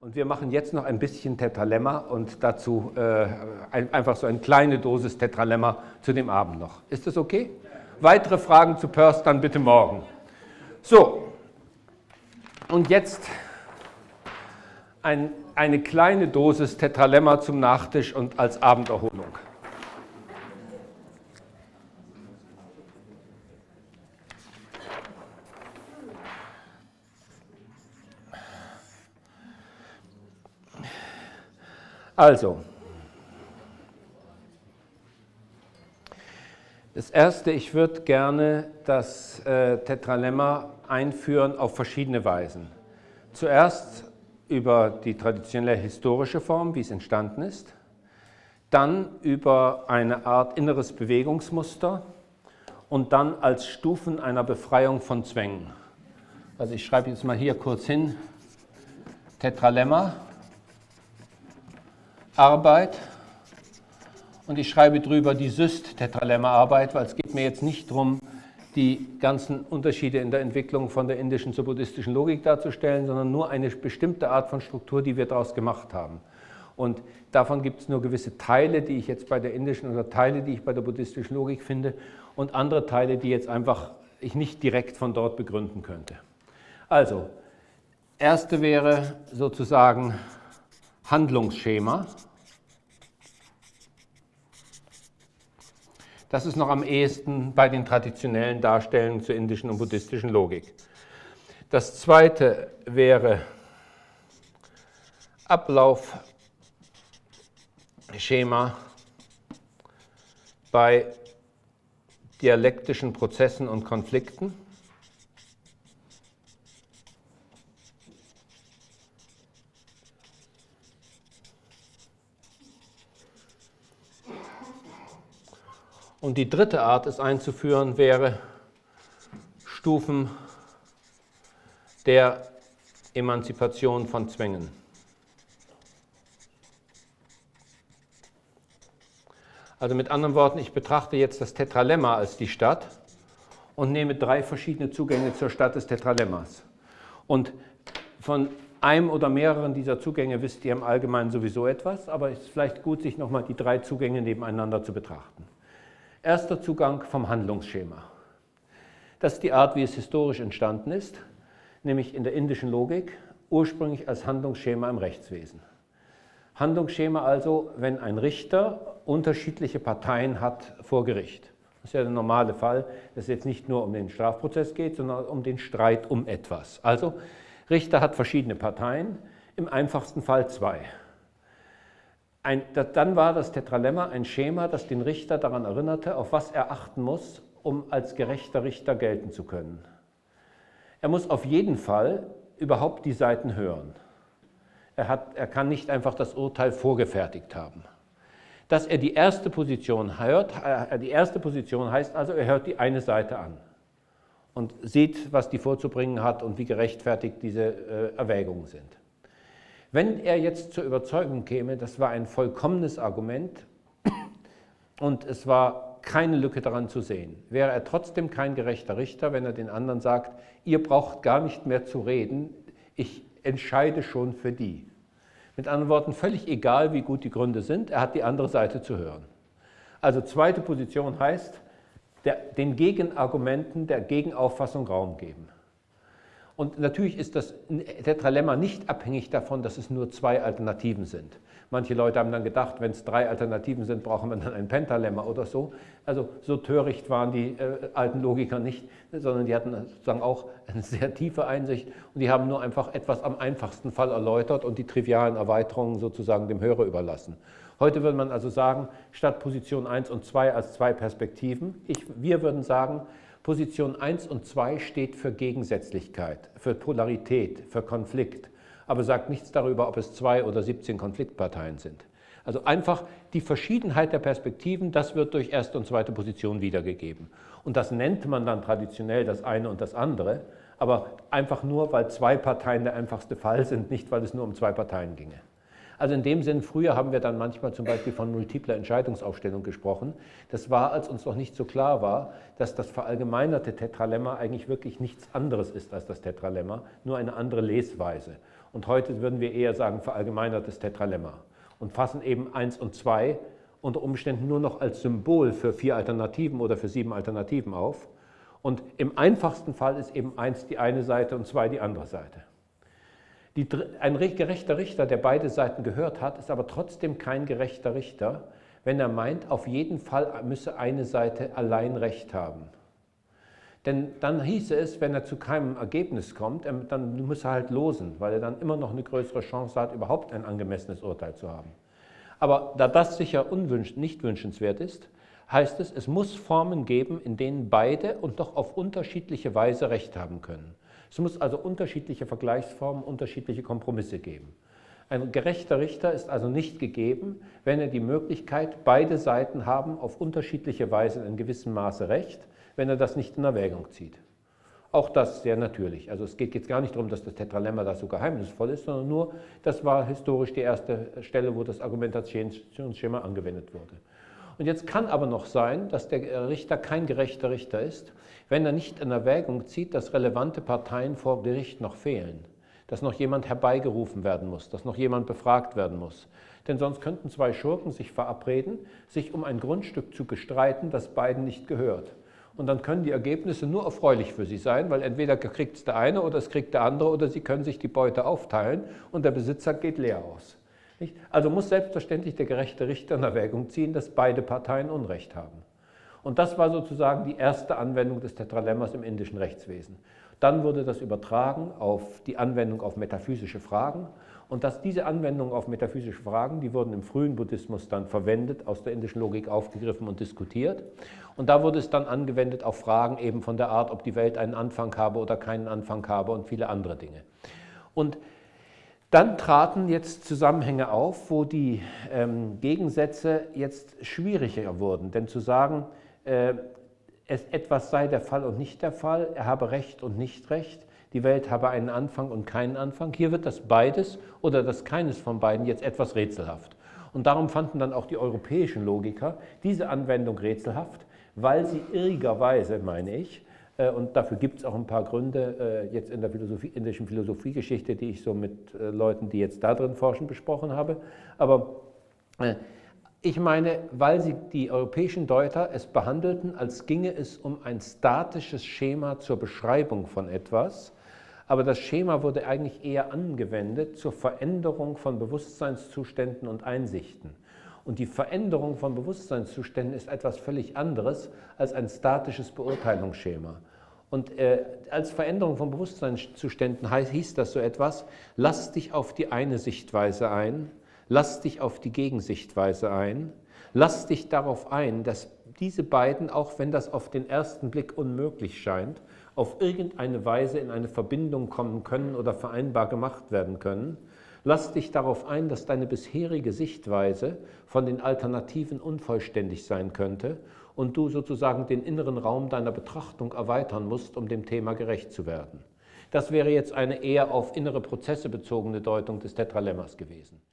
Und wir machen jetzt noch ein bisschen Tetralemma und dazu einfach so eine kleine Dosis Tetralemma zu dem Abend noch. Ist das okay? Weitere Fragen zu Peirce dann bitte morgen. So, und jetzt eine kleine Dosis Tetralemma zum Nachtisch und als Abenderholung. Also, das Erste, ich würde gerne das Tetralemma einführen auf verschiedene Weisen. Zuerst über die traditionelle historische Form, wie es entstanden ist, dann über eine Art inneres Bewegungsmuster und dann als Stufen einer Befreiung von Zwängen. Also ich schreibe jetzt mal hier kurz hin, Tetralemma, Arbeit, und ich schreibe drüber die Syst-Tetralemma-Arbeit, weil es geht mir jetzt nicht darum, die ganzen Unterschiede in der Entwicklung von der indischen zur buddhistischen Logik darzustellen, sondern nur eine bestimmte Art von Struktur, die wir daraus gemacht haben. Und davon gibt es nur gewisse Teile, die ich jetzt bei der indischen oder Teile, die ich bei der buddhistischen Logik finde, und andere Teile, die jetzt einfach ich nicht direkt von dort begründen könnte. Also, erste wäre sozusagen Handlungsschema. Das ist noch am ehesten bei den traditionellen Darstellungen zur indischen und buddhistischen Logik. Das zweite wäre Ablaufschema bei dialektischen Prozessen und Konflikten. Und die dritte Art, es einzuführen, wäre Stufen der Emanzipation von Zwängen. Also mit anderen Worten, ich betrachte jetzt das Tetralemma als die Stadt und nehme 3 verschiedene Zugänge zur Stadt des Tetralemmas. Und von einem oder mehreren dieser Zugänge wisst ihr im Allgemeinen sowieso etwas, aber es ist vielleicht gut, sich nochmal die 3 Zugänge nebeneinander zu betrachten. Erster Zugang vom Handlungsschema. Das ist die Art, wie es historisch entstanden ist, nämlich in der indischen Logik, ursprünglich als Handlungsschema im Rechtswesen. Handlungsschema also, wenn ein Richter unterschiedliche Parteien hat vor Gericht. Das ist ja der normale Fall, dass es jetzt nicht nur um den Strafprozess geht, sondern um den Streit um etwas. Also, Richter hat verschiedene Parteien, im einfachsten Fall 2. Dann war das Tetralemma ein Schema, das den Richter daran erinnerte, auf was er achten muss, um als gerechter Richter gelten zu können. Er muss auf jeden Fall überhaupt die Seiten hören. Er kann nicht einfach das Urteil vorgefertigt haben. Dass er die erste Position hört, heißt also, er hört die eine Seite an und sieht, was die vorzubringen hat und wie gerechtfertigt diese Erwägungen sind. Wenn er jetzt zur Überzeugung käme, das war ein vollkommenes Argument und es war keine Lücke daran zu sehen, wäre er trotzdem kein gerechter Richter, wenn er den anderen sagt, ihr braucht gar nicht mehr zu reden, ich entscheide schon für die. Mit anderen Worten, völlig egal, wie gut die Gründe sind, er hat die andere Seite zu hören. Also zweite Position heißt, den Gegenargumenten, der Gegenauffassung Raum geben. Und natürlich ist das Tetralemma nicht abhängig davon, dass es nur 2 Alternativen sind. Manche Leute haben dann gedacht, wenn es 3 Alternativen sind, brauchen wir dann ein Pentalemma oder so. Also so töricht waren die alten Logiker nicht, sondern die hatten sozusagen auch eine sehr tiefe Einsicht und die haben nur einfach etwas am einfachsten Fall erläutert und die trivialen Erweiterungen sozusagen dem Hörer überlassen. Heute würde man also sagen, statt Position 1 und 2 als 2 Perspektiven, wir würden sagen, Position 1 und 2 steht für Gegensätzlichkeit, für Polarität, für Konflikt, aber sagt nichts darüber, ob es 2 oder 17 Konfliktparteien sind. Also einfach die Verschiedenheit der Perspektiven, das wird durch erste und zweite Position wiedergegeben. Und das nennt man dann traditionell das eine und das andere, aber einfach nur, weil 2 Parteien der einfachste Fall sind, nicht weil es nur um 2 Parteien ginge. Also in dem Sinn, früher haben wir dann manchmal zum Beispiel von multipler Entscheidungsaufstellung gesprochen. Das war, als uns noch nicht so klar war, dass das verallgemeinerte Tetralemma eigentlich wirklich nichts anderes ist als das Tetralemma, nur eine andere Lesweise. Und heute würden wir eher sagen verallgemeinertes Tetralemma und fassen eben 1 und 2 unter Umständen nur noch als Symbol für 4 Alternativen oder für 7 Alternativen auf. Und im einfachsten Fall ist eben 1 die eine Seite und 2 die andere Seite. Ein gerechter Richter, der beide Seiten gehört hat, ist aber trotzdem kein gerechter Richter, wenn er meint, auf jeden Fall müsse eine Seite allein Recht haben. Denn dann hieße es, wenn er zu keinem Ergebnis kommt, dann muss er halt losen, weil er dann immer noch eine größere Chance hat, überhaupt ein angemessenes Urteil zu haben. Aber da das sicher nicht wünschenswert ist, heißt es, es muss Formen geben, in denen beide und doch auf unterschiedliche Weise Recht haben können. Es muss also unterschiedliche Vergleichsformen, unterschiedliche Kompromisse geben. Ein gerechter Richter ist also nicht gegeben, wenn er die Möglichkeit, beide Seiten haben auf unterschiedliche Weise in gewissem Maße Recht, wenn er das nicht in Erwägung zieht. Auch das sehr natürlich. Also es geht jetzt gar nicht darum, dass das Tetralemma da so geheimnisvoll ist, sondern nur, das war historisch die erste Stelle, wo das Argumentationsschema angewendet wurde. Und jetzt kann aber noch sein, dass der Richter kein gerechter Richter ist, wenn er nicht in Erwägung zieht, dass relevante Parteien vor Gericht noch fehlen, dass noch jemand herbeigerufen werden muss, dass noch jemand befragt werden muss. Denn sonst könnten 2 Schurken sich verabreden, sich um ein Grundstück zu bestreiten, das beiden nicht gehört. Und dann können die Ergebnisse nur erfreulich für sie sein, weil entweder kriegt es der eine oder es kriegt der andere oder sie können sich die Beute aufteilen und der Besitzer geht leer aus. Nicht? Also muss selbstverständlich der gerechte Richter in Erwägung ziehen, dass beide Parteien Unrecht haben. Und das war sozusagen die erste Anwendung des Tetralemmas im indischen Rechtswesen. Dann wurde das übertragen auf die Anwendung auf metaphysische Fragen. Und diese Anwendungen auf metaphysische Fragen, die wurden im frühen Buddhismus dann verwendet, aus der indischen Logik aufgegriffen und diskutiert. Und da wurde es dann angewendet auf Fragen eben von der Art, ob die Welt einen Anfang habe oder keinen Anfang habe und viele andere Dinge. Und dann traten jetzt Zusammenhänge auf, wo die Gegensätze jetzt schwieriger wurden. Denn zu sagen, etwas sei der Fall und nicht der Fall, er habe Recht und nicht Recht, die Welt habe einen Anfang und keinen Anfang. Hier wird das beides oder das keines von beiden jetzt etwas rätselhaft. Und darum fanden dann auch die europäischen Logiker diese Anwendung rätselhaft, weil sie irrigerweise, meine ich, und dafür gibt es auch ein paar Gründe jetzt in der indischen Philosophiegeschichte, die ich so mit Leuten, die jetzt da drin forschen, besprochen habe, aber ich meine, weil die europäischen Deuter es behandelten, als ginge es um ein statisches Schema zur Beschreibung von etwas, aber das Schema wurde eigentlich eher angewendet zur Veränderung von Bewusstseinszuständen und Einsichten. Und die Veränderung von Bewusstseinszuständen ist etwas völlig anderes als ein statisches Beurteilungsschema. Und als Veränderung von Bewusstseinszuständen hieß das so etwas, lass dich auf die eine Sichtweise ein, lass dich auf die Gegensichtweise ein, lass dich darauf ein, dass diese beiden, auch wenn das auf den ersten Blick unmöglich scheint, auf irgendeine Weise in eine Verbindung kommen können oder vereinbar gemacht werden können. Lass dich darauf ein, dass deine bisherige Sichtweise von den Alternativen unvollständig sein könnte und du sozusagen den inneren Raum deiner Betrachtung erweitern musst, um dem Thema gerecht zu werden. Das wäre jetzt eine eher auf innere Prozesse bezogene Deutung des Tetralemmas gewesen.